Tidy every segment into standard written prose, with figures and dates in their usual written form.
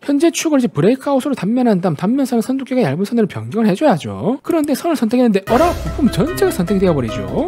현재 축을 이제 브레이크아웃으로 단면한 다음 단면선은 선 두께가 얇은 선으로 변경을 해줘야죠. 그런데 선을 선택했는데 어라? 부품 전체가 선택이 되어버리죠.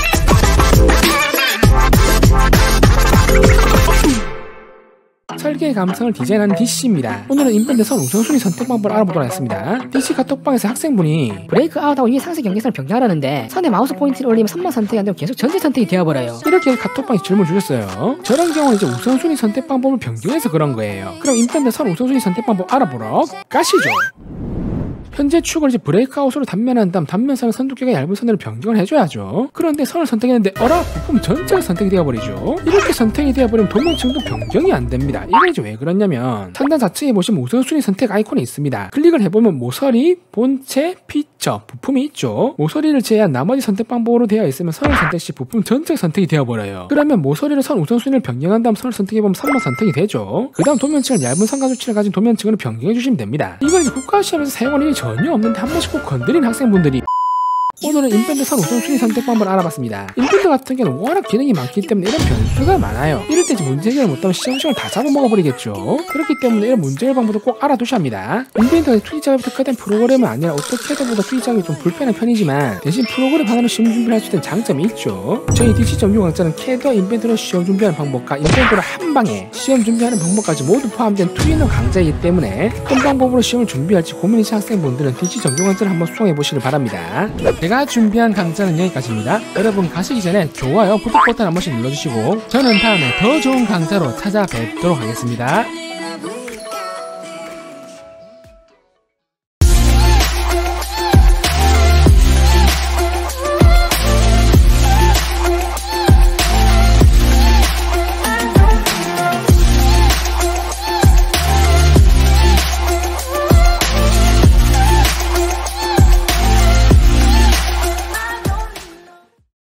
설계의 감성을 디자인하는 DC입니다. 오늘은 인밴드 선 우선순위 선택 방법을 알아보도록 하겠습니다. DC 카톡방에서 학생분이 브레이크 아웃하고 위에 상세 경계선을 변경하라는데 선에 마우스 포인트를 올리면 선만 선택이 안되고 계속 전체 선택이 되어버려요. 이렇게 카톡방에 질문을 주셨어요. 저런 경우는 이제 우선순위 선택 방법을 변경해서 그런 거예요. 그럼 인밴드 선 우선순위 선택 방법 알아보러 가시죠. 현재 축을 이제 브레이크아웃으로 단면한 다음 단면선은 선 두께가 얇은 선으로 변경을 해줘야죠. 그런데 선을 선택했는데 어라? 부품 전체가 선택이 되어버리죠. 이렇게 선택이 되어버리면 도면층도 변경이 안됩니다. 이게 이제 왜 그러냐면 상단 좌측에 보시면 우선순위 선택 아이콘이 있습니다. 클릭을 해보면 모서리, 본체, 피처, 부품이 있죠. 모서리를 제외한 나머지 선택 방법으로 되어 있으면 선을 선택 시 부품 전체가 선택이 되어버려요. 그러면 모서리로 선 우선순위를 변경한 다음 선을 선택해보면 선만 선택이 되죠. 그 다음 도면층을 얇은 선과 수치를 가진 도면층으로 변경해 주시면 됩니다. 이건 이제 국가시험에서 사용할 일이 전혀 없는데 한 번씩 꼭 건드린 학생분들이 오늘은 인밴드 선 우선순위 선택 방법을 알아봤습니다. 인밴드 같은 경우는 워낙 기능이 많기 때문에 이런 변수가 많아요. 이럴 때 문제 해결을 못하면 시험을 다 잡아먹어버리겠죠. 그렇기 때문에 이런 문제 해결 방법도 꼭 알아두셔야 합니다. 인밴드가 투입 작업이 특화된 프로그램은 아니라 어떻게 해도보다 투입 작업이 좀 불편한 편이지만 대신 프로그램 하나로 시험 준비를 할 수 있는 장점이 있죠. 저희 DC 정규 강좌는 캐드와 인밴드로 시험 준비하는 방법과 인밴드로 한방에 시험 준비하는 방법까지 모두 포함된 투인원 강좌이기 때문에 어떤 방법으로 시험을 준비할지 고민이신 학생분들은 DC 정규 강좌를 한번 수강해 보시길 바랍니다. 제가 준비한 강좌는 여기까지입니다. 여러분 가시기 전에 좋아요, 구독 버튼 한 번씩 눌러주시고 저는 다음에 더 좋은 강좌로 찾아뵙도록 하겠습니다.